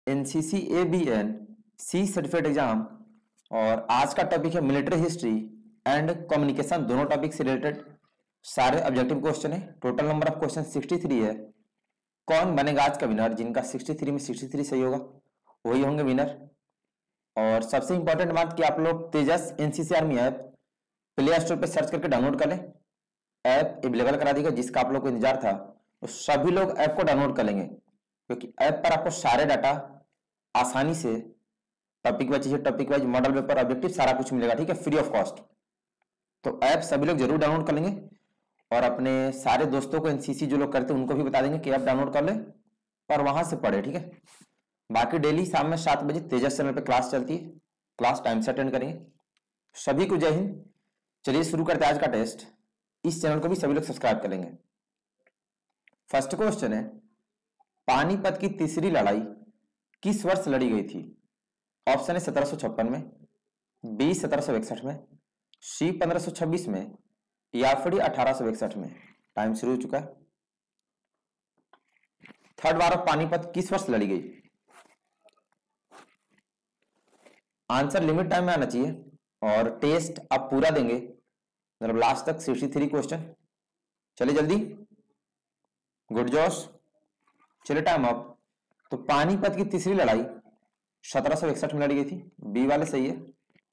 NCC ABN C certificate exam. और आज का टॉपिक है मिलिट्री हिस्ट्री एंड कम्युनिकेशन, दोनों टॉपिक से रिलेटेड सारे ऑब्जेक्टिव क्वेश्चन है। टोटल नंबर ऑफ क्वेश्चन 63 है। कौन बनेगा आज का विनर? जिनका 63 में 63 सही होगा वही होंगे विनर। और सबसे इंपॉर्टेंट बात कि आप लोग Tejas NCC army app play store पे सर्च करके डाउनलोड कर लें। ऐप अवेलेबल करा देगा, जिसका आप लोग को इंतजार था तो सभी लोग ऐप को डाउनलोड कर लेंगे, क्योंकि ऐप पर आपको सारे डाटा आसानी से topic wise topic wise model paper objective सारा कुछ मिलेगा, ठीक है, फ्री ऑफ कॉस्ट। तो ऐप सभी लोग जरूर डाउनलोड कर लेंगे और अपने सारे दोस्तों को एनसीसी जो लोग करते हैं उनको भी बता देंगे कि ऐप डाउनलोड कर ले और वहां से पढ़े, ठीक है। बाकी डेली शाम में 7 बजे तेजस चैनल पे क्लास चलती है, क्लास टाइम से अटेंड करेंगे। सभी को जय हिंद। चलिए शुरू करते हैं आज का टेस्ट। इस चैनल को भी सभी लोग सब्सक्राइब कर लेंगे। फर्स्ट क्वेश्चन है, पानीपत की तीसरी लड़ाई किस वर्ष लड़ी गई थी? ऑप्शन है 1756 में, बी 1761 में, सी 1526 में या फिर 1861 में। टाइम शुरू हो चुका है। थर्ड वार ऑफ पानीपत किस वर्ष लड़ी गई? आंसर लिमिट टाइम में आना चाहिए और टेस्ट आप पूरा देंगे, मतलब लास्ट तक 63 क्वेश्चन। चलिए जल्दी, गुड जोश। चलिए टाइम अप। तो पानीपत की तीसरी लड़ाई 1761 में लड़ी गई थी, बी वाले सही है।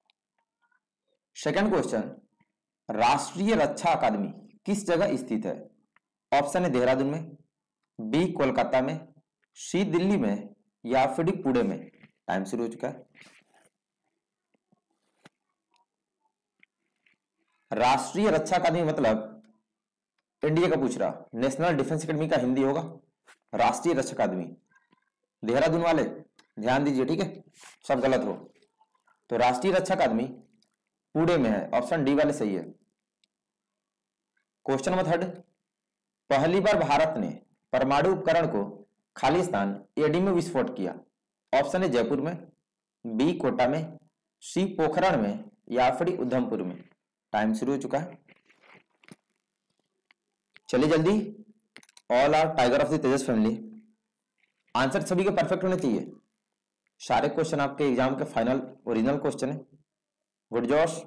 सेकंड क्वेश्चन, राष्ट्रीय रक्षा अकादमी किस जगह स्थित है? ऑप्शन है देहरादून में, बी कोलकाता में, सी दिल्ली में या फिर डी पुणे में। टाइम शुरू हो चुका है। राष्ट्रीय रक्षा अकादमी मतलब इंडिया का पूछ रहा, नेशनल डिफेंस अकेडमी का हिंदी होगा राष्ट्रीय रक्षा अकादमी। देहरादून वाले ध्यान दीजिए, ठीक है, सब गलत हो। तो राष्ट्रीय रक्षा अकादमी पुणे में है, ऑप्शन डी वाले सही है। क्वेश्चन नंबर थर्ड, पहली बार भारत ने परमाणु उपकरण को खालिस्तान एडी में विस्फोट किया। ऑप्शन है जयपुर में, बी कोटा में, सी पोखरण में या फिर उधमपुर में। टाइम शुरू हो चुका है। चलिए जल्दी, all are tiger of the Tejas family. Answer सभी के परफेक्ट होने चाहिए। सारे क्वेश्चन आपके एग्जाम के फाइनल ओरिजिनल क्वेश्चन है। गुड जोश।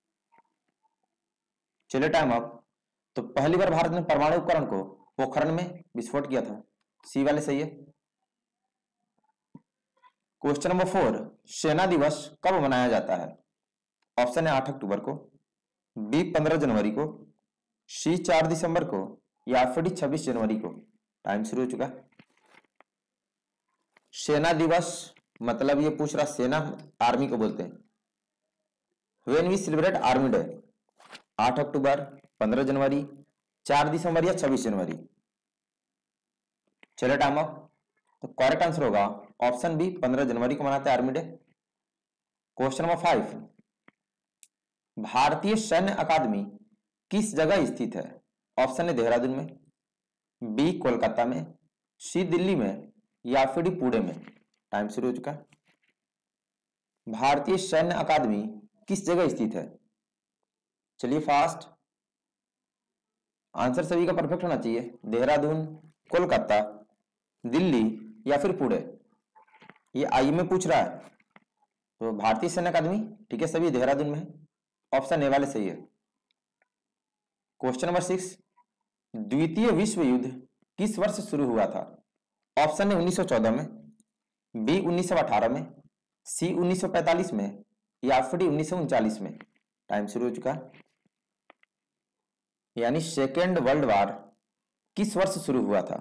चलिए टाइम अप। तो पहली बार भारत ने परमाणु उपकरण को पोखरण में विस्फोट किया था, सी वाले सही है। क्वेश्चन नंबर 4, सेना दिवस कब मनाया जाता है? ऑप्शन है 8 अक्टूबर को, बी 15 जनवरी को, सी 4 दिसंबर को या फिर 26 जनवरी को। टाइम शुरू हो चुका है। सेना दिवस मतलब ये पूछ रहा, सेना आर्मी को बोलते हैं। When we celebrate army day? 8 अक्टूबर, 15 जनवरी, 4 दिसंबर या 26 जनवरी। चलो टाइम अप। तो करेक्ट आंसर होगा ऑप्शन बी, 15 जनवरी को मनाते हैं आर्मी डे। क्वेश्चन नंबर 5, भारतीय सैन्य अकादमी किस जगह स्थित है? ऑप्शन है देहरादून में, बी कोलकाता में, सी दिल्ली में या फिर पुणे में। टाइम शुरू हो चुका है। भारतीय सैन्य अकादमी किस जगह स्थित है? चलिए फास्ट, आंसर सभी का परफेक्ट होना चाहिए। देहरादून, कोलकाता, दिल्ली या फिर पुणे। ये आई में पूछ रहा है, तो भारतीय सैन्य अकादमी, ठीक है, सभी देहरादून में है, ऑप्शन ए वाले सही है। क्वेश्चन नंबर 6, द्वितीय विश्व युद्ध किस वर्ष शुरू हुआ था? ऑप्शन है 1914 में, बी 1918 में, सी 1945 में या फिर 1939 में। टाइम शुरू हो चुका है। यानी सेकेंड वर्ल्ड वार किस वर्ष शुरू हुआ था?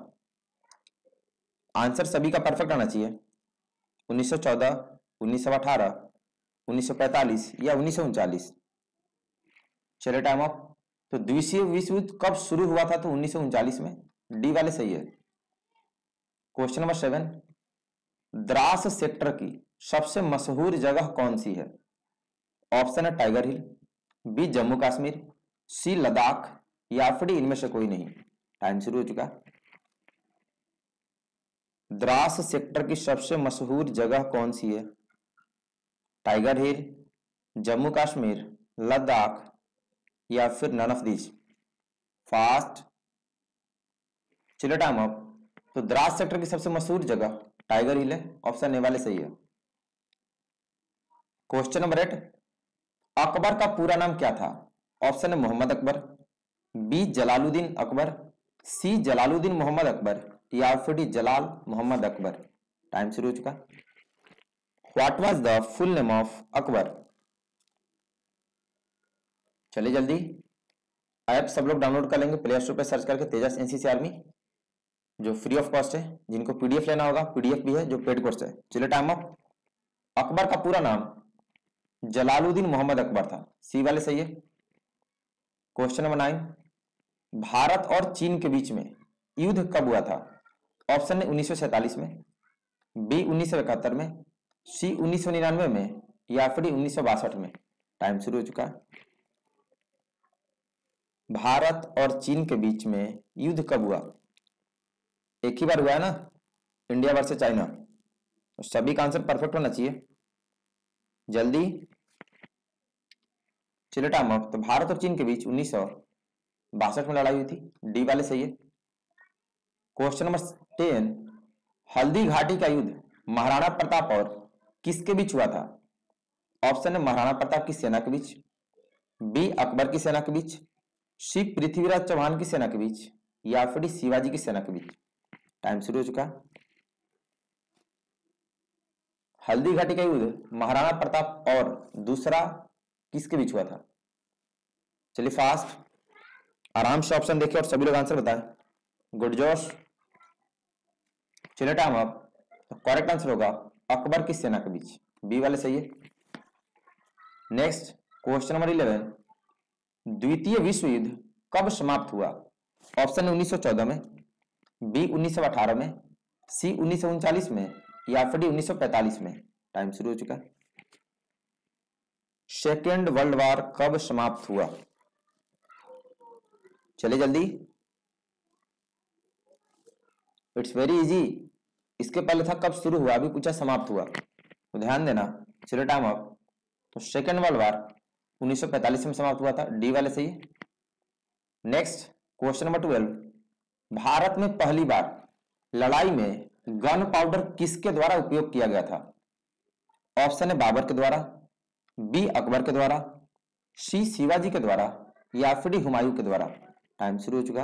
आंसर सभी का परफेक्ट आना चाहिए। 1914, 1918, 1945 या 1939। चलिए टाइम अप। तो द्वितीय विश्व युद्ध कब शुरू हुआ था? तो 1939 में, डी वाले सही है। क्वेश्चन नंबर 7, द्रास सेक्टर की सबसे मशहूर जगह कौन सी है? ऑप्शन है टाइगर हिल, बी जम्मू कश्मीर, सी लद्दाख या फिर इनमें से कोई नहीं। टाइम शुरू हो चुका है। द्रास सेक्टर की सबसे मशहूर जगह कौन सी है? टाइगर हिल, जम्मू कश्मीर, लद्दाख या फिर नन ऑफ दीज। फास्ट, चलिए टाइम अप। तो द्रास सेक्टर की सबसे मशहूर जगह टाइगर हिल है, ऑप्शन ए वाले सही है। क्वेश्चन नंबर 8, अकबर का पूरा नाम क्या था? ऑप्शन है मोहम्मद अकबर, बी जलालुद्दीन अकबर, सी जलालुद्दीन मोहम्मद अकबर, या फिर डी जलाल मोहम्मद अकबर। टाइम शुरू हो चुका। What was the full name of Akbar? चलिए जल्दी, ऐप सब लोग डाउनलोड कर लेंगे प्ले स्टोर पे सर्च करके तेजस एनसीसी आर्मी, जो फ्री ऑफ कॉस्ट है। जिनको पीडीएफ लेना होगा पीडीएफ भी है जो पेड कोर्स है। चलिए टाइम अप। अकबर का पूरा नाम जलालुद्दीन मोहम्मद अकबर था, सी वाले सही है। क्वेश्चन नंबर 9, भारत और चीन के बीच में युद्ध कब हुआ था? ऑप्शन है 1947 में, बी 1971 में, सी 1999 में, या फिर 1962 में। टाइम शुरू हो चुका है। भारत और चीन के बीच में युद्ध कब हुआ? एक ही बार हुआ है ना, इंडिया वर्सेस चाइना। सभी का आंसर परफेक्ट होना चाहिए। जल्दी चलिए टाइम अप। तो भारत और चीन के बीच 1962 में लड़ाई हुई थी, डी वाले सही है। क्वेश्चन नंबर 10, हल्दी घाटी का युद्ध महाराणा प्रताप और किसके बीच हुआ था? ऑप्शन है महाराणा प्रताप की सेना के बीच, बी अकबर की सेना के बीच, सी पृथ्वीराज चौहान की सेना के बीच, या फिर डी शिवाजी की सेना के बीच। टाइम शुरू हो चुका। हल्दी घाटी का युद्ध महाराणा प्रताप और दूसरा किसके बीच हुआ था? चलिए फास्ट, आराम से ऑप्शन देखिए और सभी लोग आंसर बताएं। गुड जोश। चलिए टाइम अप। तो करेक्ट आंसर होगा अकबर की सेना के बीच, बी वाले सही है। नेक्स्ट क्वेश्चन नंबर 11, द्वितीय विश्व युद्ध कब समाप्त हुआ? ऑप्शन 1914 में, बी 1918 में, सी 1939 में, या फिर डी 1945 में। टाइम शुरू हो चुका है। सेकेंड वर्ल्ड वॉर कब समाप्त हुआ? चलिए जल्दी, इट्स वेरी इजी। इसके पहले था कब शुरू हुआ, अभी पूछा समाप्त हुआ, तो ध्यान देना। चलिए टाइम अप। तो सेकेंड वर्ल्ड वॉर 1945 में समाप्त हुआ था, डी वाले सही है। नेक्स्ट क्वेश्चन नंबर 12, भारत में पहली बार लड़ाई में गन पाउडर किसके द्वारा उपयोग किया गया था? ऑप्शन है बाबर के द्वारा, बी अकबर के द्वारा, सी शिवाजी के द्वारा, या फिर डी हुमायूं के द्वारा। टाइम शुरू हो चुका।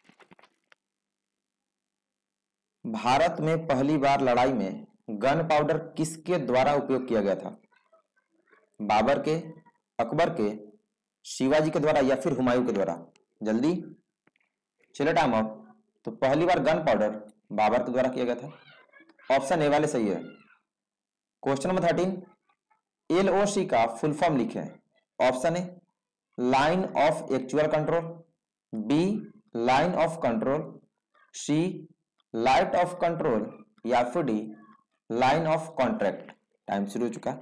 भारत में पहली बार लड़ाई में गन पाउडर किसके द्वारा उपयोग किया गया था? बाबर के, अकबर के, शिवाजी के द्वारा, या फिर हुमायूं के द्वारा। जल्दी चलो टाइम अप। तो पहली बार गन पाउडर बाबर के द्वारा किया गया था, ऑप्शन ए वाले सही है। क्वेश्चन नंबर 13, एलओसी का फुल फॉर्म लिखें। Option A line of actual control, B line of control, C light of control, या फिर D line of contract. Time शुरू हो चुका।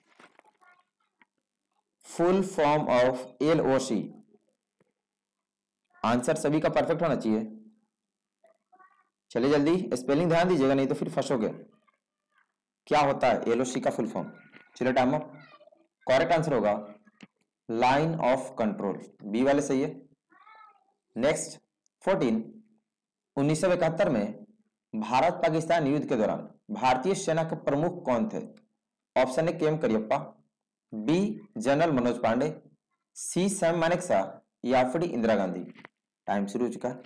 Full form of LOC, answer सभी का परफेक्ट होना चाहिए। चलिए जल्दी स्पेलिंग ध्यान दीजिएगा, नहीं तो फिर फंसोगे। क्या होता है एलओसी का फुल फॉर्म? चलिए टाइम अप। करेक्ट आंसर होगा लाइन ऑफ कंट्रोल, बी वाले सही है। नेक्स्ट 14, 1971 में भारत पाकिस्तान युद्ध के दौरान भारतीय सेना के प्रमुख कौन थे? Option A K M Kariappa, B general Manoj Pande, C Sam Manekshaw, या फिर इंदिरा गांधी। टाइम शुरू हो चुका है।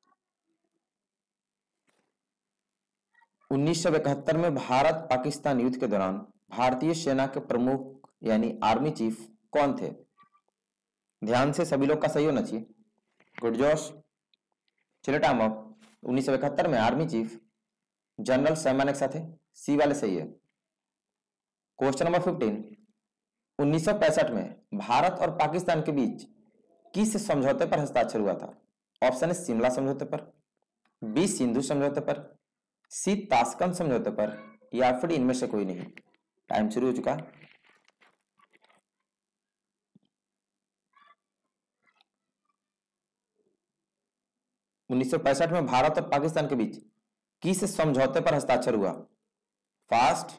1971 में भारत पाकिस्तान युद्ध के दौरान भारतीय सेना के प्रमुख यानी आर्मी चीफ कौन थे? ध्यान से सभी लोग का सही होना चाहिए। गुड जोश। चलिए टाइम अप। 1971 में army chief general Sam Manekshaw थे, सी वाले सही है। क्वेश्चन नंबर 15, 1965 में भारत और पाकिस्तान के बीच किस समझौते पर हस्ताक्षर हुआ था? ऑप्शन है शिमला समझौते पर, बी सिंधु समझौते पर, सी ताशकंद समझौते पर, या फिर इनमें से कोई नहीं। टाइम शुरू हो चुका। उन्नीस में भारत और पाकिस्तान के बीच किस समझौते पर हस्ताक्षर हुआ? फास्ट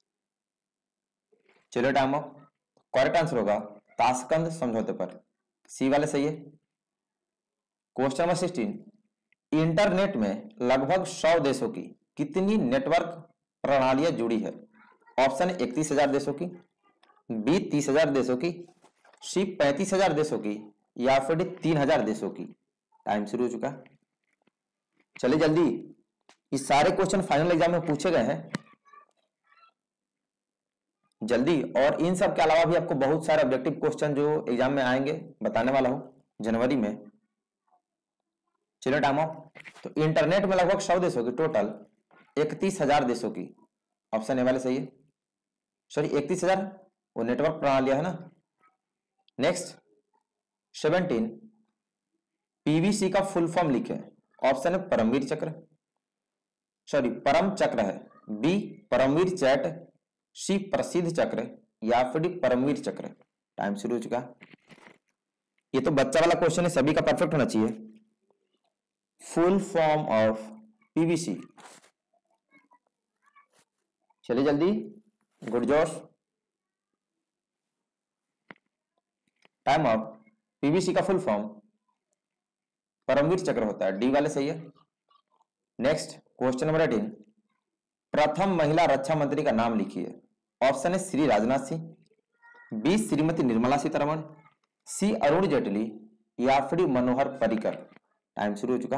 चलिए टाइम अप। करेक्ट आंसर होगा ताशकंद समझौते पर, सी वाले सही है। क्वेश्चन नंबर 16, इंटरनेट में लगभग 100 देशों की कितनी नेटवर्क प्रणालियां जुड़ी है? ऑप्शन है 31,000 देशों की, बी 30,000 देशों की, सी 35,000 देशों की, या फिर डी 3,000 देशों की। टाइम शुरू हो चुका। चलिए जल्दी, ये सारे क्वेश्चन फाइनल एग्जाम में पूछे गए हैं, जल्दी। और इन सब के अलावा भी आपको बहुत सारे ऑब्जेक्टिव क्वेश्चन जो एग्जाम में आएंगे बताने वाला हूं जनवरी में। चलिए टाइम ऑफ। तो इंटरनेट में लगभग 100 देशों की टोटल 31,000 देशों की। ऑप्शन ए वाले सही है। सॉरी 31,000 वो नेटवर्क प्रणालियां है ना। नेक्स्ट 17 पीवीसी का फुल फॉर्म लिखे। ऑप्शन है परमवीर चक्र, सॉरी परम चक्र है, बी परमवीर चैट, सी प्रसिद्ध चक्र, या फिर डी परमवीर चक्र। टाइम शुरू हो चुका। ये तो बच्चा वाला क्वेश्चन है, सभी का परफेक्ट होना चाहिए। Full form of PVC. चलिए जल्दी, गुड जोश। Time off. पीवीसी का फुल फॉर्म परमवीर चक्र होता है, डी वाले सही है। नेक्स्ट क्वेश्चन नंबर 18 प्रथम महिला रक्षा मंत्री का नाम लिखिए। ऑप्शन है श्री राजनाथ सिंह, बी श्रीमती निर्मला सीतारमण, सी अरुण जेटली, या फिर मनोहर पर्रिकर। टाइम शुरू हो चुका।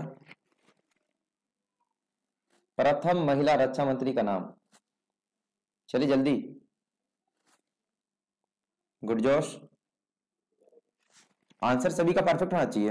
प्रथम महिला रक्षा मंत्री का नाम, चलिए जल्दी, गुड जोश। आंसर सभी का परफेक्ट होना चाहिए।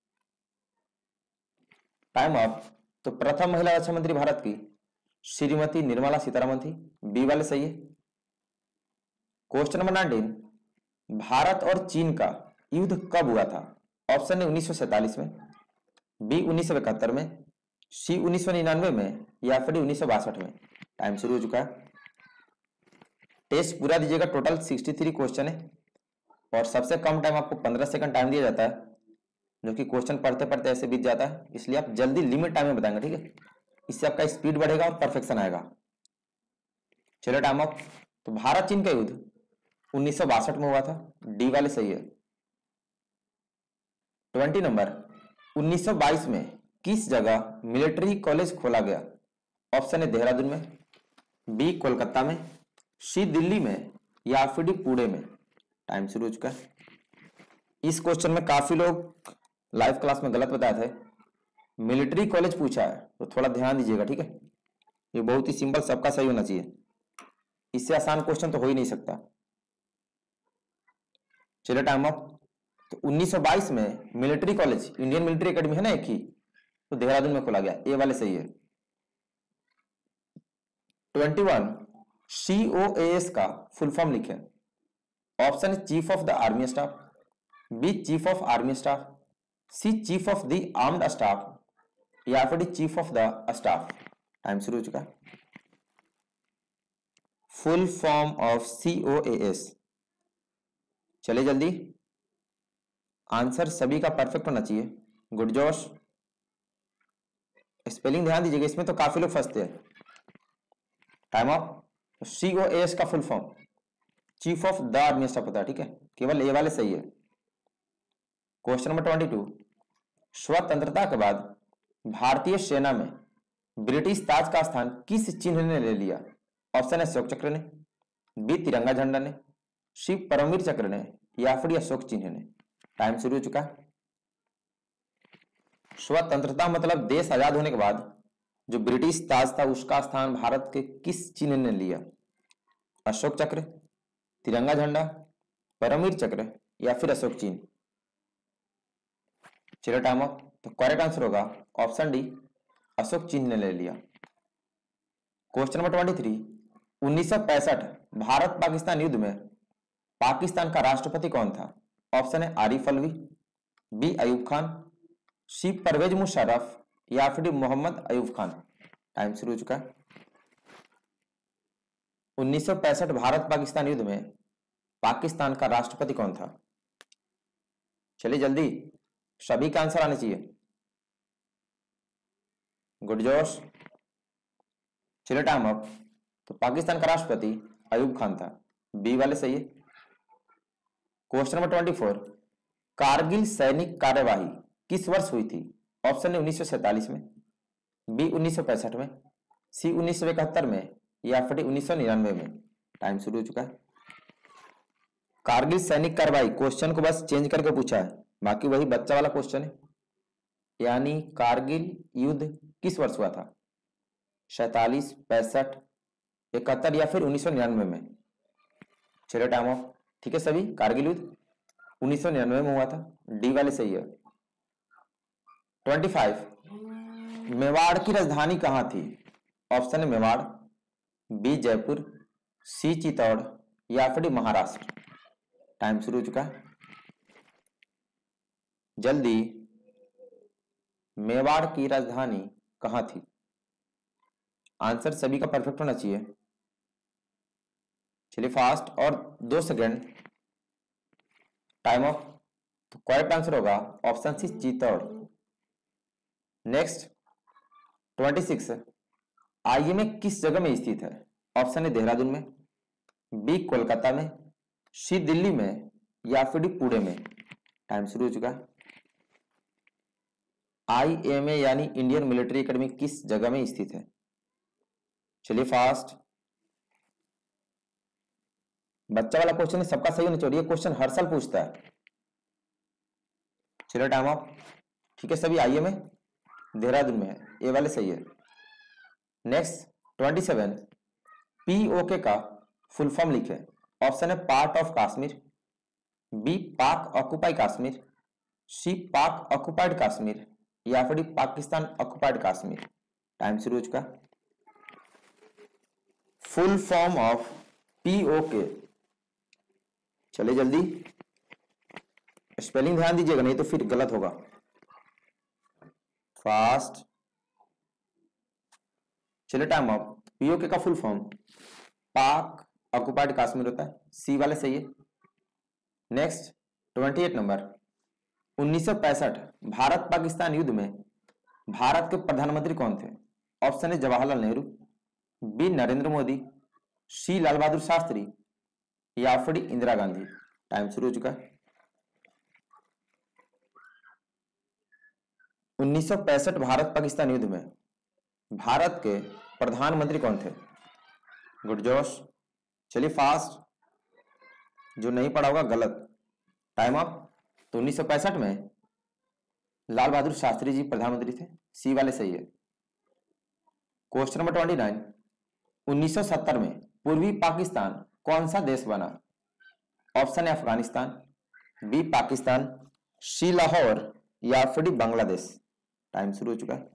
Time up. तो प्रथम महिला रक्षा मंत्री भारत की श्रीमती निर्मला सीतारमण थी, बी वाले सही है। क्वेश्चन नंबर 19 भारत और चीन का युद्ध कब हुआ था? ऑप्शन है 1947 में, बी 1971 में, सी 1999 में, या फिर 1962 में। टाइम शुरू हो चुका है। टेस्ट पूरा दीजिएगा, टोटल 63 क्वेश्चन है और सबसे कम टाइम आपको 15 सेकंड टाइम दिया जाता है, जो कि क्वेश्चन पढ़ते पढ़ते ऐसे बीत जाता है, इसलिए आप जल्दी लिमिट टाइम में बताएंगे, ठीक है। इससे आपका स्पीड बढ़ेगा और परफेक्शन आएगा। चलो टाइम अप। तो भारत चीन का युद्ध 1962 में हुआ था, डी वाले सही है। 20 नंबर 1922 में किस जगह मिलिट्री कॉलेज खोला गया? ऑप्शन है देहरादून में, बी कोलकाता में, सी दिल्ली में, या फिर डी पुणे में। टाइम शुरू हो चुका है। इस क्वेश्चन में काफी लोग लाइव क्लास में गलत बताए थे, मिलिट्री कॉलेज पूछा है, तो थोड़ा ध्यान दीजिएगा, ठीक है। ये बहुत ही सिंपल, सबका सही होना चाहिए, इससे आसान क्वेश्चन तो हो ही नहीं सकता। चलिए टाइम अप। तो 1922 में military college, Indian military academy है ना एक ही, तो देहरादून में खोला गया, ए वाले सही है। 21 COAS का फुल फॉर्म लिखे। ऑप्शन है chief of the army staff, B chief of army staff, C chief of the armed staff, या फिर chief of the staff. Time शुरू हो चुका। Full form of COAS। चलिए जल्दी, आंसर सभी का परफेक्ट होना चाहिए। गुड जोश। स्पेलिंग ध्यान दीजिएगा, इसमें तो काफी लोग फंसते हैं। Time off. COAS का full form chief of the army staff होता है, ठीक है, केवल ए वाले सही है। क्वेश्चन नंबर 22 स्वतंत्रता के बाद भारतीय सेना में ब्रिटिश ताज का स्थान किस चिन्ह ने ले लिया? ऑप्शन है अशोक चक्र ने, बी तिरंगा झंडा ने, सी परमवीर चक्र ने, या फिर अशोक चिन्ह ने। टाइम शुरू हो चुका। स्वतंत्रता मतलब देश आजाद होने के बाद जो ब्रिटिश ताज था उसका स्थान भारत के किस चिन्ह ने लिया? अशोक चक्र, तिरंगा झंडा, परमवीर चक्र, या फिर अशोक चिन्ह। चलो टाइम अप। तो करेक्ट आंसर होगा ऑप्शन डी, अशोक चिन्ह ने ले लिया। क्वेश्चन नंबर 23 1965 भारत पाकिस्तान युद्ध में पाकिस्तान का राष्ट्रपति कौन था? ऑप्शन है आरिफ अलवी, बी अयूब खान, सी परवेज मुशर्रफ, या फिर मोहम्मद अयूब खान। टाइम शुरू हो चुका है। 1965 भारत पाकिस्तान युद्ध में पाकिस्तान का राष्ट्रपति कौन था? चलिए जल्दी, सभी का आंसर आने चाहिए। गुड जोश। चलिए टाइम अप। तो पाकिस्तान का राष्ट्रपति अयूब खान था, बी वाले सही है। क्वेश्चन नंबर 24 कारगिल सैनिक कार्यवाही किस वर्ष हुई थी? ऑप्शन है 1947 में, बी 1965 में, सी 1971 में, या फिर 1999 में? टाइम शुरू हो चुका है। कारगिल सैनिक कार्रवाई, क्वेश्चन को बस चेंज करके पूछा है, बाकी वही बच्चा वाला क्वेश्चन है। यानी कारगिल युद्ध किस वर्ष हुआ था? 47, 65, 71 या फिर 1999 में? चलिए टाइम ऑफ। ठीक है सभी, कारगिल युद्ध 1999 में हुआ था, डी वाले सही है। 25, मेवाड़ की राजधानी कहां थी? ऑप्शन है मेवाड़, बी जयपुर, सी चित्तौड़ या फिर महाराष्ट्र? टाइम शुरू हो चुका है, जल्दी। मेवाड़ की राजधानी कहां थी? आंसर सभी का परफेक्ट होना चाहिए। चलिए फास्ट, और 2 सेकेंड, टाइम ऑफ। तो करेक्ट आंसर होगा option C Chittor. Next 26, IMA किस जगह में स्थित है? ऑप्शन है देहरादून में, बी कोलकाता में, सी दिल्ली में या फिर डी पुणे में? टाइम शुरू हो चुका है। आईएमए यानी इंडियन मिलिट्री एकेडमी किस जगह में स्थित है? चलिए फास्ट, बच्चा वाला क्वेश्चन है, सबका सही होना चाहिए, क्वेश्चन हर साल पूछता है। चलिए टाइम ऑफ। ठीक है सभी, आईएमए देहरादून में है, ए वाले सही है। नेक्स्ट 27, पीओके का फुल फॉर्म लिखे। ऑप्शन है part of Kashmir, B Pak occupy Kashmir, C Pak occupied Kashmir या फिर पाकिस्तान ऑक्युपाइड कश्मीर? टाइम शुरू हो चुका। फुल फॉर्म ऑफ पीओके, चले जल्दी, स्पेलिंग ध्यान दीजिएगा नहीं तो फिर गलत होगा। फास्ट, चलिए टाइम ऑफ। पीओके का full form Pak occupied Kashmir होता है, सी वाले सही है। नेक्स्ट 28 नंबर, 1965 भारत पाकिस्तान युद्ध में भारत के प्रधानमंत्री कौन थे? ऑप्शन है जवाहरलाल नेहरू, बी नरेंद्र मोदी, सी लाल बहादुर शास्त्री या फिर इंदिरा गांधी? टाइम शुरू हो चुका है। 1965 भारत पाकिस्तान युद्ध में भारत के प्रधानमंत्री कौन थे? गुड जोश। चलिए फास्ट, जो नहीं पढ़ा होगा गलत। Time up. तो 1965 में लाल बहादुर शास्त्री जी प्रधानमंत्री थे, सी वाले सही है। क्वेश्चन नंबर 29, 1970 में पूर्वी पाकिस्तान कौन सा देश बना? ऑप्शन है अफगानिस्तान, बी पाकिस्तान, सी लाहौर या फिर बांग्लादेश? टाइम शुरू हो चुका है।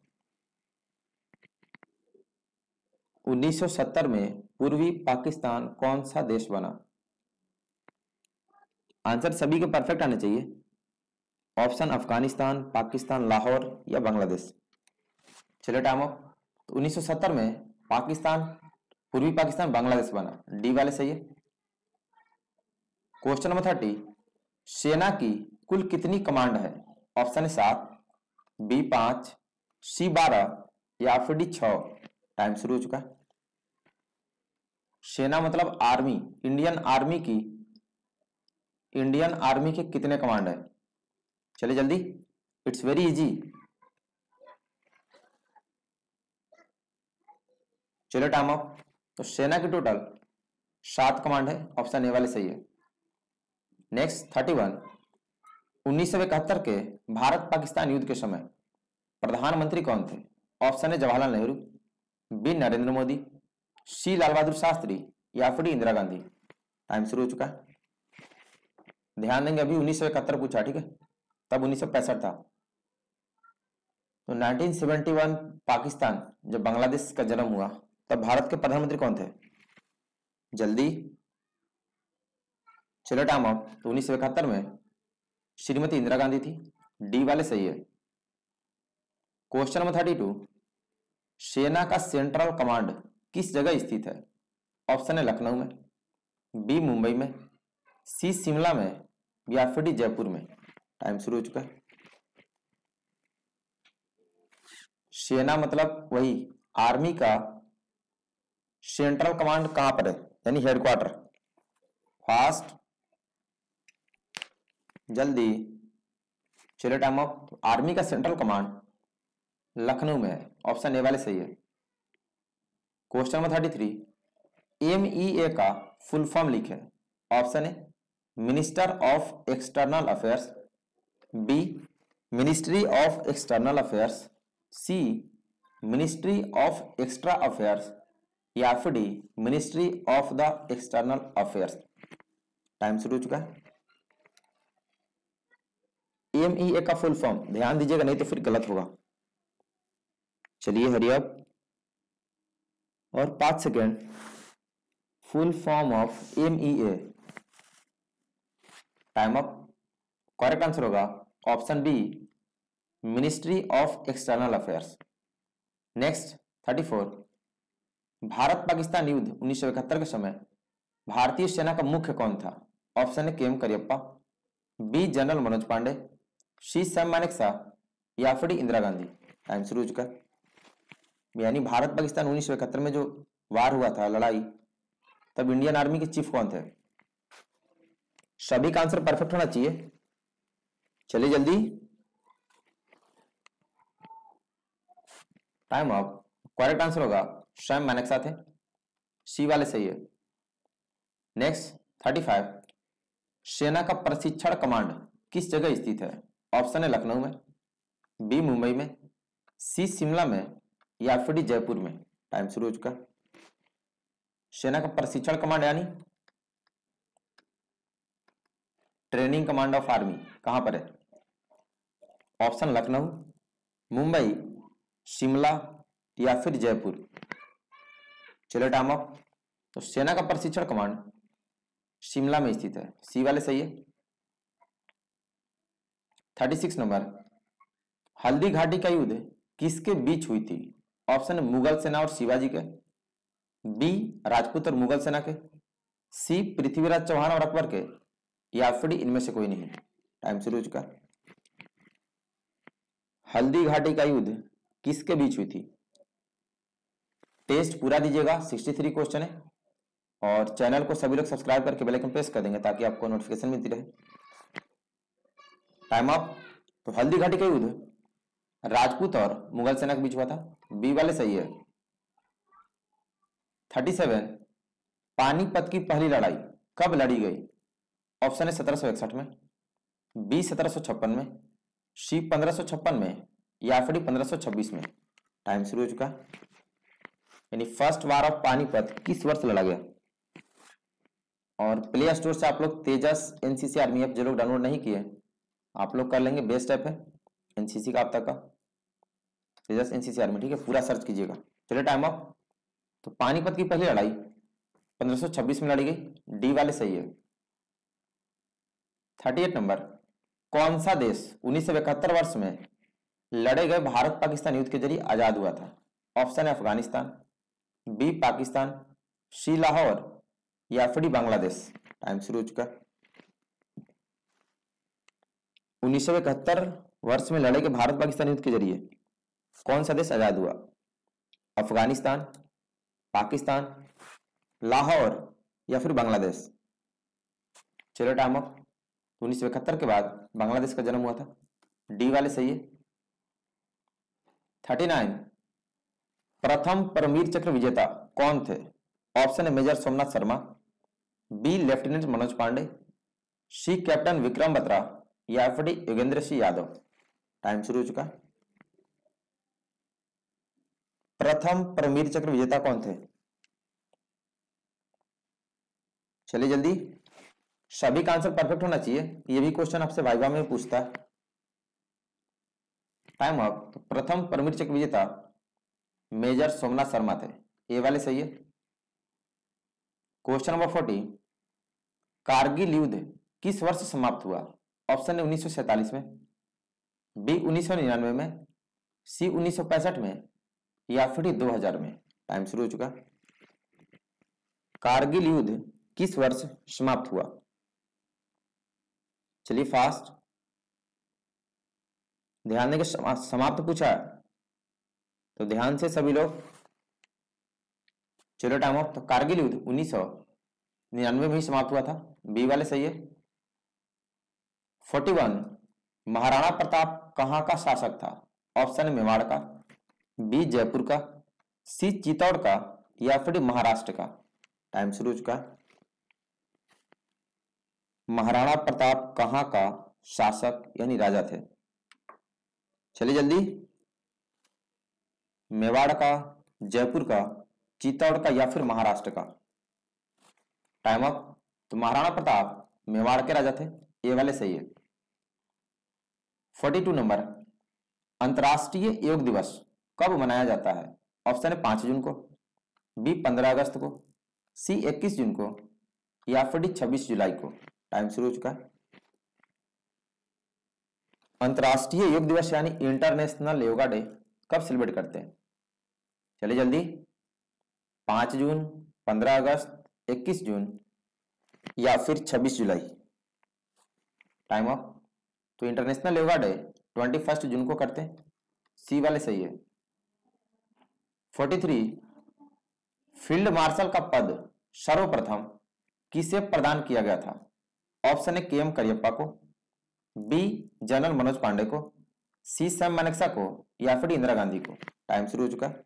1970 में पूर्वी पाकिस्तान कौन सा देश बना? आंसर सभी के परफेक्ट आने चाहिए। ऑप्शन अफगानिस्तान, पाकिस्तान, लाहौर या बांग्लादेश? चलिए टाइम ऑफ। तो 1970 में पाकिस्तान, पूर्वी पाकिस्तान बांग्लादेश बना, डी वाले सही है। क्वेश्चन नंबर 30, सेना की कुल कितनी कमांड है? ऑप्शन है 7, बी 5, सी 12 या फिर डी 6? टाइम शुरू हो चुका है। सेना मतलब आर्मी, इंडियन आर्मी के कितने कमांड है? चलिए जल्दी, इट्स वेरी इजी। चलो टाइम ऑफ। तो सेना की टोटल 7 कमांड है, ऑप्शन ए वाले सही है। नेक्स्ट 31, 1971 के भारत पाकिस्तान युद्ध के समय प्रधानमंत्री कौन थे? ऑप्शन है जवाहरलाल नेहरू, बी नरेंद्र मोदी, सी लाल बहादुर शास्त्री या फिर इंदिरा गांधी? टाइम शुरू हो चुका है। ध्यान देंगे, अभी 1971 पूछा, ठीक है, तब 1965 था। तो 1971 पाकिस्तान जब बांग्लादेश का जन्म हुआ तब भारत के प्रधानमंत्री कौन थे? जल्दी, चलो टाइम ऑफ। तो 1971 में श्रीमती इंदिरा गांधी थी, डी वाले सही है। क्वेश्चन नंबर 32, सेना का सेंट्रल कमांड किस जगह स्थित है? ऑप्शन है लखनऊ में, बी मुंबई में, सी शिमला में या फिर डी जयपुर में? टाइम शुरू हो चुका है। सेना मतलब वही आर्मी का सेंट्रल कमांड कहां पर है, यानी हेडक्वार्टर। फास्ट, जल्दी, चलो टाइम ऑफ। आर्मी का सेंट्रल कमांड लखनऊ में है, ऑप्शन ए वाले सही है। क्वेश्चन नंबर 33, MEA का फुल फॉर्म लिखे। Option A minister of external affairs, B ministry of external affairs, C ministry of extra affairs या फिर D ministry of the external affairs. Time शुरू हो चुका है। MEA का फुल फॉर्म ध्यान दीजिएगा, नहीं तो फिर गलत होगा। चलिए हरी अप, और 5 second. Full form of MEA, time up. Correct answer होगा option B ministry of external affairs. Next 34, Bharat Pakistan युद्ध 1971 के समय भारतीय सेना का मुख्य कौन था? Option A KM Kariappa, B general Manoj Pande, C Sam Manekshaw या फिर इंदिरा गांधी। टाइम शुरू हो चुका है। यानी भारत पाकिस्तान 1971 में जो वार हुआ था, लड़ाई, तब इंडियन आर्मी के चीफ कौन थे? सभी का आंसर परफेक्ट होना चाहिए। चलिए जल्दी, टाइम अप। करेक्ट आंसर होगा सैम मानेकशॉ थे, सी वाले सही है। नेक्स्ट 35, सेना का प्रशिक्षण कमांड किस जगह स्थित है? ऑप्शन है लखनऊ में, बी मुंबई में, सी शिमला में या फिर डी जयपुर में। टाइम शुरू हो चुका। सेना का प्रशिक्षण कमांड यानी ट्रेनिंग कमांड ऑफ आर्मी कहां पर है? ऑप्शन लखनऊ, मुंबई, शिमला या फिर जयपुर। चलो टाइम अप। तो सेना का प्रशिक्षण कमांड शिमला में स्थित है, सी वाले सही है। 36 नंबर, हल्दी घाटी का युद्ध किसके बीच हुई थी? ऑप्शन है मुगल सेना और शिवाजी के, बी राजपूत और मुगल सेना के, सी पृथ्वीराज चौहान और अकबर के या फिर इनमें से कोई नहीं। टाइम शुरू हो चुका। हल्दी घाटी का युद्ध किसके बीच हुई थी? टेस्ट पूरा दीजिएगा, 63 क्वेश्चन है, और चैनल को सभी लोग सब्सक्राइब करके बेल आइकन प्रेस कर देंगे ताकि आपको नोटिफिकेशन मिलती रहे। Time up. तो हल्दी घाटी का युद्ध राजपूत और मुगल सेना के बीच हुआ था, बी वाले सही है। 37, पानीपत की पहली लड़ाई कब लड़ी गई? ऑप्शन है 1761 में, बी 1756 में, सी 1556 में या फिर 1526 में। टाइम शुरू हो चुका। यानी फर्स्ट वार ऑफ पानीपत किस वर्ष लड़ा गया? और प्ले स्टोर से आप लोग तेजस NCC आर्मी ऐप जो लोग डाउनलोड नहीं किए आप लोग कर लेंगे, बेस्ट ऐप है NCC का अब तक का, तेजस NCC आर्मी, ठीक है, पूरा सर्च कीजिएगा। चलिए टाइम अप। तो पानीपत की पहली लड़ाई 1526 में लड़ी गई, डी वाले सही है। 38 नंबर, कौन सा देश 1971 वर्ष में लड़े गए भारत पाकिस्तान युद्ध के जरिए आजाद हुआ था? ऑप्शन है अफगानिस्तान, बी पाकिस्तान, सी लाहौर या फिर बांग्लादेश। टाइम शुरू हो चुका। 1971 वर्ष में लड़े गए भारत पाकिस्तान युद्ध के जरिए कौन सा देश आजाद हुआ? अफगानिस्तान, पाकिस्तान, लाहौर या फिर बांग्लादेश। चलो टाइम अप। 1971 के बाद बांग्लादेश का जन्म हुआ था, डी वाले सही है। 39, प्रथम परमवीर चक्र विजेता कौन थे? ऑप्शन है major Somnath Sharma, B lieutenant Manoj Pande, C captain Vikram Batra या फिर योगेंद्र सिंह यादव। टाइम शुरू हो चुका। प्रथम परमवीर चक्र विजेता कौन थे? चलिए जल्दी, सभी का आंसर परफेक्ट होना चाहिए, ये भी क्वेश्चन आपसे वाइवा में पूछता है। Time up. तो प्रथम परमवीर चक्र विजेता मेजर सोमनाथ शर्मा थे, ए वाले सही है। क्वेश्चन नंबर 40, कारगिल युद्ध किस वर्ष समाप्त हुआ? ऑप्शन है 1947 में, बी 1999 में, सी 1965 में या फिर 2000 में। टाइम शुरू हो चुका। कारगिल युद्ध किस वर्ष समाप्त हुआ? चलिए फास्ट, ध्यान देंगे, समाप्त पूछा है तो ध्यान से सभी लोग। चलो टाइम ऑफ। तो कारगिल युद्ध 1999 में ही समाप्त हुआ था, बी वाले सही है। 41, महाराणा प्रताप कहां का शासक था? ऑप्शन है मेवाड़ का, बी जयपुर का, सी चित्तौड़ का या फिर महाराष्ट्र का। टाइम शुरू हो चुका है। महाराणा प्रताप कहाँ का शासक यानी राजा थे? चलिए जल्दी। मेवाड़ का, जयपुर का, चित्तौड़ का या फिर महाराष्ट्र का? Time up. तो महाराणा प्रताप मेवाड़ के राजा थे, ये वाले सही है। 42 नंबर, अंतर्राष्ट्रीय योग दिवस कब मनाया जाता है? ऑप्शन है 5 जून को, बी 15 अगस्त को, सी 21 जून को या फिर डी 26 जुलाई को? टाइम शुरू हो चुका है। अंतर्राष्ट्रीय योग दिवस यानी इंटरनेशनल योगा डे कब सेलिब्रेट करते हैं? चलिए जल्दी। 5 जून, 15 अगस्त, 21 जून या फिर 26 जुलाई? Time up. तो इंटरनेशनल योगा डे 21 जून को करते हैं, सी वाले सही है। 43, फील्ड मार्शल का पद सर्वप्रथम किसे प्रदान किया गया था? ऑप्शन है के.एम. करियप्पा को, बी जनरल मनोज पांडे को, सी सैम मानेकशॉ को या फिर इंदिरा गांधी को? टाइम शुरू हो चुका है।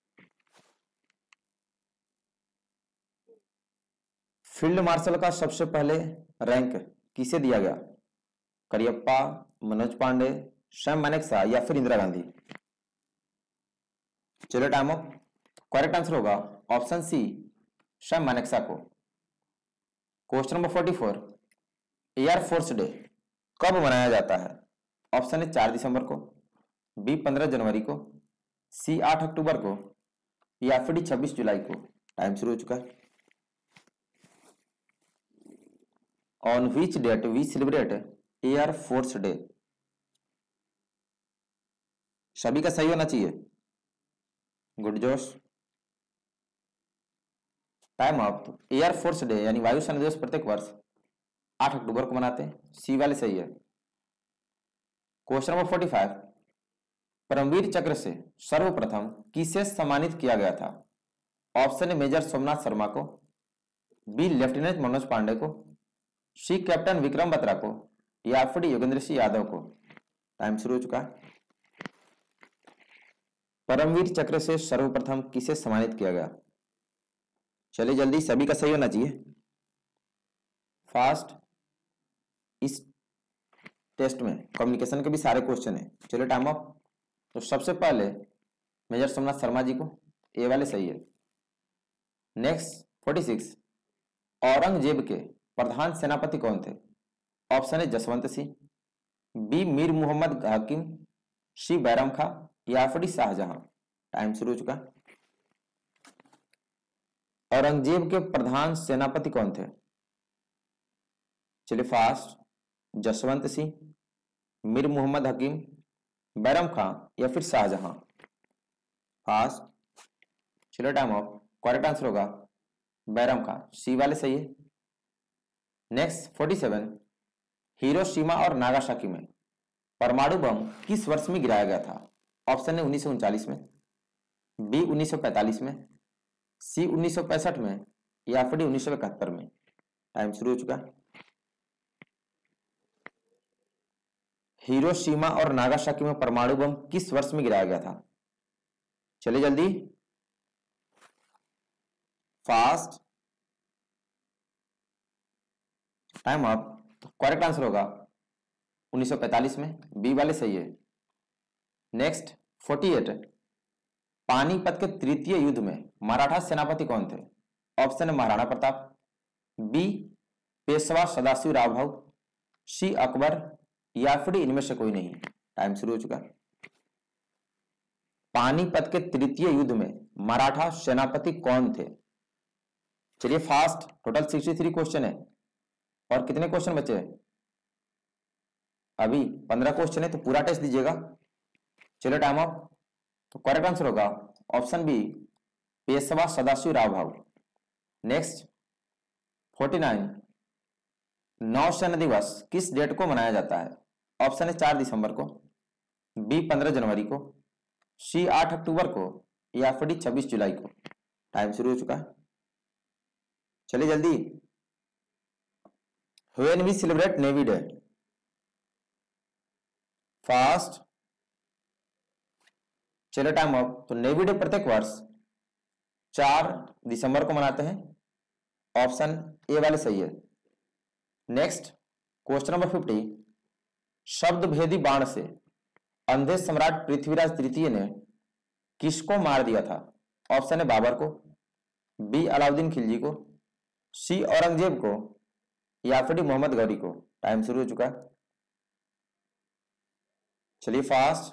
फील्ड मार्शल का सबसे पहले रैंक किसे दिया गया? करियप्पा, मनोज पांडे, सैम मानेकशॉ या फिर इंदिरा गांधी? चलो टाइम अप। करेक्ट आंसर होगा ऑप्शन सी, सैम मानेकशॉ को। क्वेश्चन नंबर 44, एयरफोर्स डे कब मनाया जाता है? ऑप्शन है 4 दिसंबर को, बी 15 जनवरी को, सी 8 अक्टूबर को या फिर डी 26 जुलाई को? टाइम शुरू हो चुका है। On which date we celebrate air force day? सभी का सही होना चाहिए। गुड जोश। Time up. Air force day यानी वायुसेना दिवस प्रत्येक वर्ष 8 अक्टूबर को मनाते हैं, सी वाले सही है। क्वेश्चन नंबर 45, परमवीर चक्र से सर्वप्रथम किसे सम्मानित किया गया था? ऑप्शन है मेजर सोमनाथ शर्मा को, बी लेफ्टिनेंट मनोज पांडे को, सी कैप्टन विक्रम बत्रा को या फिर योगेंद्र सिंह यादव को? टाइम शुरू हो चुका है। परमवीर चक्र से सर्वप्रथम किसे सम्मानित किया गया? चलिए जल्दी, सभी का सही होना चाहिए। फास्ट। इस टेस्ट में कम्युनिकेशन के भी सारे क्वेश्चन है। चलिए टाइम अप। तो सबसे पहले मेजर सोमनाथ शर्मा जी को, ए वाले सही है। नेक्स्ट 46, औरंगजेब के प्रधान सेनापति कौन थे? ऑप्शन है जसवंत सिंह, बी मीर मोहम्मद हाकिम, सी बैरम खां या फिर शाहजहां? टाइम शुरू हो चुका। औरंगजेब के प्रधान सेनापति कौन थे? चलिए फास्ट। जसवंत सिंह, मीर मोहम्मद हकीम, बैरम खां या फिर शाहजहां? फास्ट। चलिए टाइम ऑफ। करेक्ट आंसर होगा बैरम खां, सी वाले सही है। नेक्स्ट 47, हिरोशिमा और नागासाकी में परमाणु बम किस वर्ष में गिराया गया था? ऑप्शन है 1939 में, बी 1945 में, सी 1965 में या फिर 1971 में? टाइम शुरू हो चुका। हिरोशिमा और नागासाकी में परमाणु बम किस वर्ष में गिराया गया था? चलिए जल्दी, फास्ट। Time up. तो करेक्ट आंसर होगा 1945 में, बी वाले सही है। नेक्स्ट 48, पानीपत के तृतीय युद्ध में मराठा सेनापति कौन थे? ऑप्शन है महाराणा प्रताप, बी पेशवा सदाशिव राव, सी अकबर या फिर इनमें से कोई नहीं? टाइम शुरू हो चुका। पानीपत के तृतीय युद्ध में मराठा सेनापति कौन थे? चलिए फास्ट। टोटल 63 क्वेश्चन है और कितने क्वेश्चन बचे? अभी 15 क्वेश्चन है, तो पूरा टेस्ट दीजिएगा। चलिए टाइम ऑफ। तो करेक्ट आंसर होगा option B Peshwa Sadashiv Rao. Next 49, नौसेना दिवस किस डेट को मनाया जाता है? ऑप्शन है 4 दिसंबर को, बी 15 जनवरी को, सी 8 अक्टूबर को या फिर डी 26 जुलाई को? टाइम शुरू हो चुका है। चलिए जल्दी। When we celebrate navy day? Fast. चलिए टाइम अप। तो नेवी डे प्रत्येक वर्ष 4 दिसंबर को मनाते हैं, ऑप्शन ए वाले सही है। नेक्स्ट क्वेश्चन नंबर 50, शब्द भेदी बाण से अंधे सम्राट पृथ्वीराज तृतीय ने किसको मार दिया था? ऑप्शन है बाबर को, बी अलाउद्दीन खिलजी को, सी औरंगजेब को, या फिर डी मोहम्मद गौरी को। टाइम शुरू हो चुका है, चलिए fast,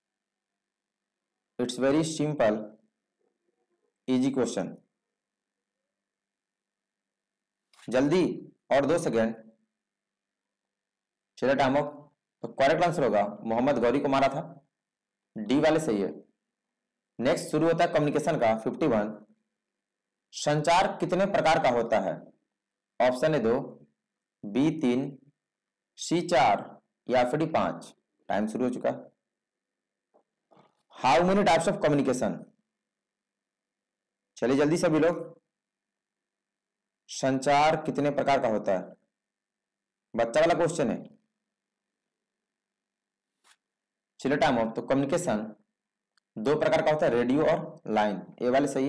it's very simple easy question, जल्दी, और 2 सेकेंड। चलिए टाइम ऑफ। तो करेक्ट आंसर होगा मोहम्मद गौरी को मारा था, डी वाले सही है। नेक्स्ट शुरू होता है कम्युनिकेशन का 51, संचार कितने प्रकार का होता है? ऑप्शन है 2, बी 3, सी 4, या फिर डी 5। टाइम शुरू हो चुका। How many types of communication? चलिए जल्दी सभी लोग, संचार कितने प्रकार का होता है? बच्चा वाला क्वेश्चन है। चलिए टाइम ऑफ। तो कम्युनिकेशन 2 प्रकार का होता है, रेडियो और लाइन, ए वाले सही है।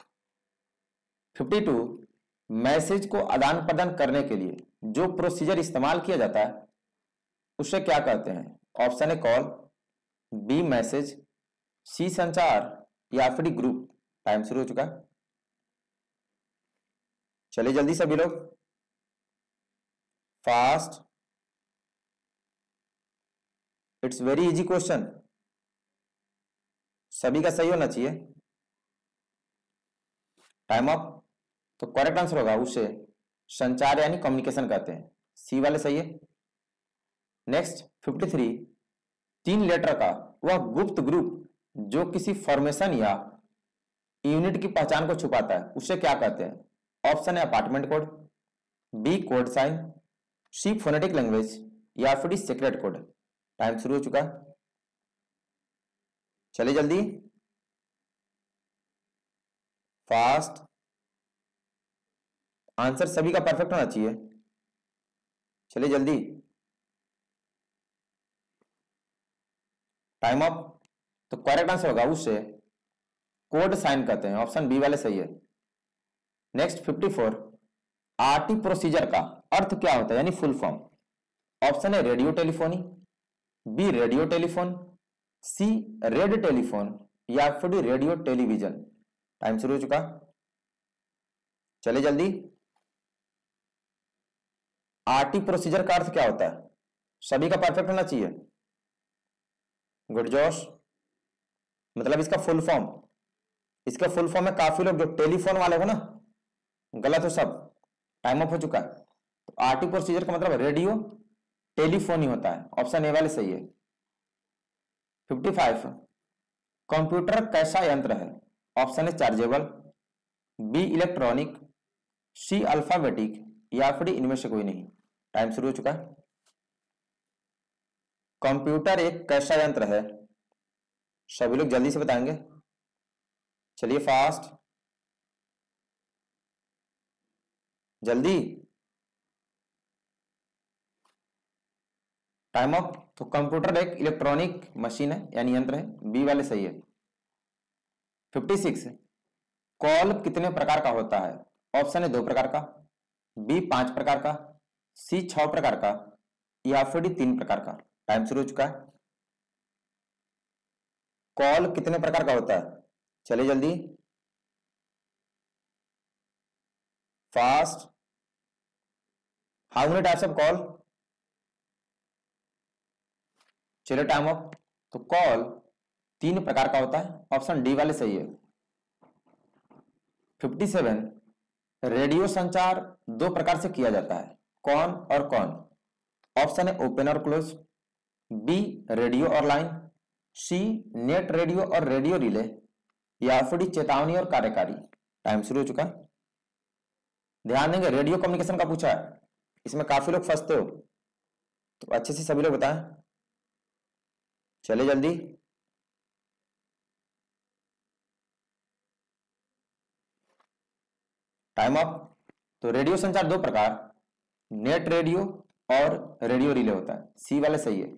52, मैसेज को आदान प्रदान करने के लिए जो प्रोसीजर इस्तेमाल किया जाता है उसे क्या कहते हैं? ऑप्शन है कॉल, बी मैसेज, सी संचार, या फिर ग्रुप। टाइम शुरू हो चुका है, चलिए जल्दी सभी लोग, fast, it's very easy question, सभी का सही होना चाहिए। Time up. तो करेक्ट आंसर होगा उसे संचार यानी कम्युनिकेशन कहते हैं, सी वाले सही है। नेक्स्ट 53, 3 लेटर का वह गुप्त ग्रुप जो किसी फॉर्मेशन या यूनिट की पहचान को छुपाता है उसे क्या कहते हैं? ऑप्शन है apartment code, B code sign, C phonetic language, या फिर सीक्रेट कोड। टाइम शुरू हो चुका है, चलिए जल्दी, फास्ट, आंसर सभी का परफेक्ट होना चाहिए, चलिए जल्दी, टाइम अप। तो करेक्ट आंसर होगा उसे कोड साइन कहते हैं, ऑप्शन बी वाले सही है। नेक्स्ट 54, आरटी प्रोसीजर का अर्थ क्या होता है यानी फुल फॉर्म? ऑप्शन है radio telephony, B radio telephone, C red telephone, या फिर रेडियो टेलीविजन। टाइम शुरू हो चुका, चलिए जल्दी, आरटी प्रोसीजर का अर्थ क्या होता है? सभी का परफेक्ट होना चाहिए, गुड जोश। मतलब इसका फुल फॉर्म, इसका फुल फॉर्म है, काफी लोग जो टेलीफोन वाले हो ना, गलत हो सब। टाइम ऑफ हो चुका है। तो आरटी प्रोसीजर का मतलब रेडियो टेलीफोनी होता है, ऑप्शन ए वाले सही है। 55, कंप्यूटर कैसा यंत्र है? ऑप्शन है chargeable, B electronic, C alphabetic, या फिर इनमें से कोई नहीं। टाइम शुरू हो चुका है। कंप्यूटर एक कैसा यंत्र है? सभी लोग जल्दी से बताएंगे, चलिए फास्ट, जल्दी, टाइम अप। तो कंप्यूटर एक इलेक्ट्रॉनिक मशीन है यानी यंत्र है, बी वाले सही है। 56, कॉल कितने प्रकार का होता है? ऑप्शन है 2 प्रकार का, बी 5 प्रकार का, सी 6 प्रकार का, या फिर डी 3 प्रकार का। टाइम शुरू हो चुका है। कॉल कितने प्रकार का होता है? चलिए जल्दी, fast, how many types of call? चलिए टाइम अप। तो कॉल 3 प्रकार का होता है, ऑप्शन डी वाले सही है। 57, रेडियो संचार 2 प्रकार से किया जाता है, कौन और कौन? ऑप्शन है ओपन और क्लोज, बी रेडियो और लाइन, सी नेट रेडियो और रेडियो रिले, या फिर चेतावनी और कार्यकारी। टाइम शुरू हो चुका है। ध्यान देंगे, रेडियो कम्युनिकेशन का पूछा है, इसमें काफी लोग फंसते हो, तो अच्छे से सभी लोग बताएं, चलिए जल्दी, टाइम अप। तो रेडियो संचार 2 प्रकार, नेट रेडियो और रेडियो रिले होता है, सी वाले सही है।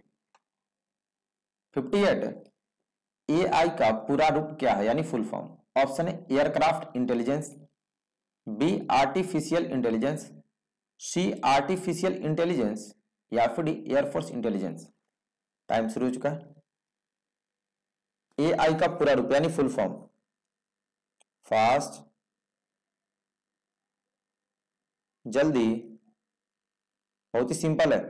58, एआई का पूरा रूप क्या है यानी फुल फॉर्म? ऑप्शन है aircraft intelligence, B artificial intelligence, C artificial intelligence या फिर डी एयरफोर्स इंटेलिजेंस। टाइम शुरू हो चुका है। एआई का पूरा रूप यानी फुल फॉर्म, फास्ट, जल्दी, बहुत ही सिंपल है।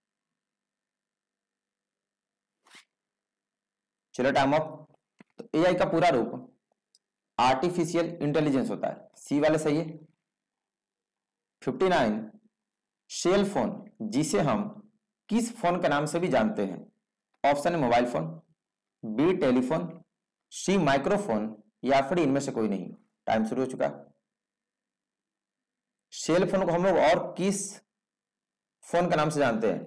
चलो टाइम अप। तो एआई का पूरा रूप आर्टिफिशियल इंटेलिजेंस होता है, सी वाले सही है। 59 सेल फोन, जिसे हम किस फोन के नाम से भी जानते हैं। ऑप्शन है mobile phone, B telephone, C microphone या फिर इनमें से कोई नहीं। टाइम शुरू हो चुका। सेल फोन को हम लोग और किस फोन के नाम से जानते हैं?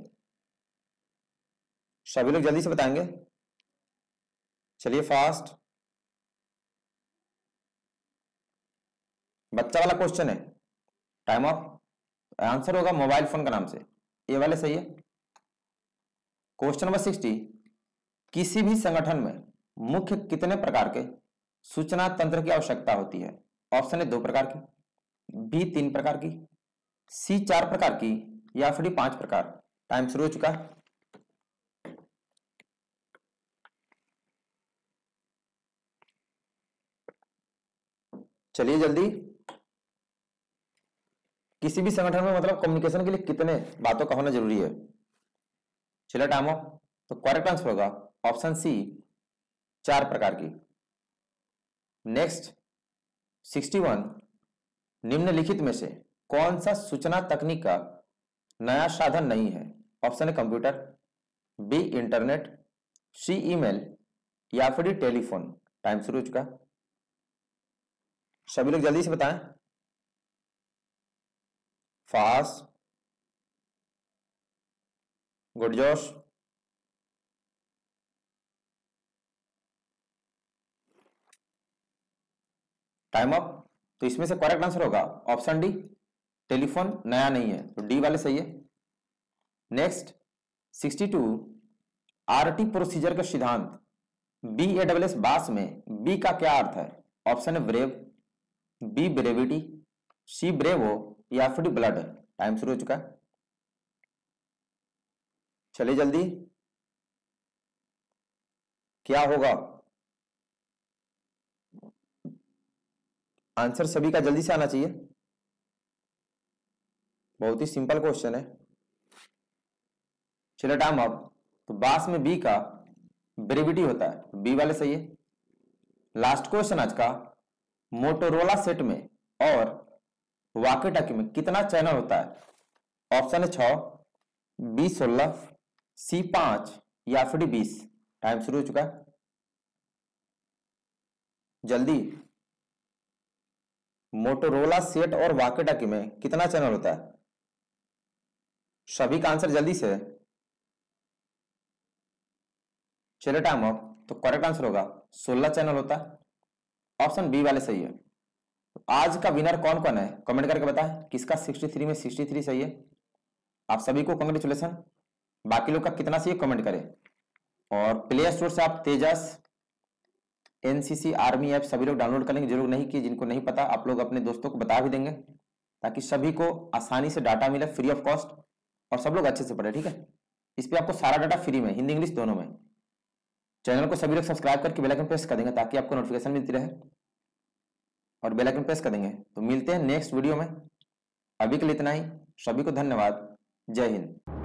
सभी लोग जल्दी से बताएंगे। चलिए फास्ट, बच्चा वाला क्वेश्चन है। Time off. आंसर होगा मोबाइल फोन के नाम से, ये वाले सही है। क्वेश्चन नंबर 60, किसी भी संगठन में मुख्य कितने प्रकार के सूचना तंत्र की आवश्यकता होती है? ऑप्शन है 2 प्रकार की, बी 3 प्रकार की, सी 4 प्रकार की या फिर 5 प्रकार। टाइम शुरू हो चुका है। चलिए जल्दी। किसी भी संगठन में मतलब कम्युनिकेशन के लिए कितने बातों का होना जरूरी है? चलिए टाइम ऑफ। तो करेक्ट आंसर होगा ऑप्शन सी, 4 प्रकार की। नेक्स्ट 61, निम्नलिखित में से कौन सा सूचना तकनीक का नया साधन नहीं है? ऑप्शन है computer, B internet, C email या फिर टेलीफोन। टाइम शुरू हो चुका। सभी लोग जल्दी से बताएं। फास्ट, गुड जोश। Time up. तो इसमें से करेक्ट आंसर होगा ऑप्शन डी, टेलीफोन नया नहीं है, तो डी वाले सही है। नेक्स्ट 62, आरटी प्रोसीजर का सिद्धांत BASS बास में बी का क्या अर्थ है? ऑप्शन है brave, B brevity, C bravo या फिर ब्लड। टाइम शुरू हो चुका है। चलिए जल्दी, क्या होगा आंसर? सभी का जल्दी से आना चाहिए, बहुत ही सिंपल क्वेश्चन है। चलिए टाइम अप। तो बास में बी का ब्रेविटी होता है, बी वाले सही है। लास्ट क्वेश्चन आज का, मोटोरोला सेट में और वॉकी टॉकी में कितना चैनल होता है? ऑप्शन है 6, बी 16, सी 5 या फिर 20। टाइम शुरू हो चुका है। जल्दी, मोटोरोला सेट और वॉकी टॉकी में कितना चैनल होता है? सभी का आंसर जल्दी से। चलिए टाइम ऑफ। तो करेक्ट आंसर होगा 16 चैनल होता है, ऑप्शन बी वाले सही है। तो आज का विनर कौन कौन है कमेंट करके बताएं, किसका 63 में 63 सही है। आप सभी को कांग्रेचुलेशन। बाकी लोग का कितना सही है कमेंट करें। और प्ले स्टोर से आप तेजस, एनसीसी, आर्मी ऐप सभी लोग डाउनलोड कर लेंगे। जो लोग नहीं किए, जिनको नहीं पता, आप लोग अपने दोस्तों को बता भी देंगे ताकि सभी को आसानी से डाटा मिले फ्री ऑफ कॉस्ट और सब लोग अच्छे से पढ़े। ठीक है, इस पे आपको सारा डाटा फ्री में, हिंदी इंग्लिश दोनों में। चैनल को सभी लोग सब्सक्राइब करके बेल आइकन प्रेस कर देंगे ताकि आपको नोटिफिकेशन मिलती रहे और बेल आइकन प्रेस कर देंगे। तो मिलते हैं नेक्स्ट वीडियो में। अभी के लिए इतना ही। सभी को धन्यवाद। जय हिंद।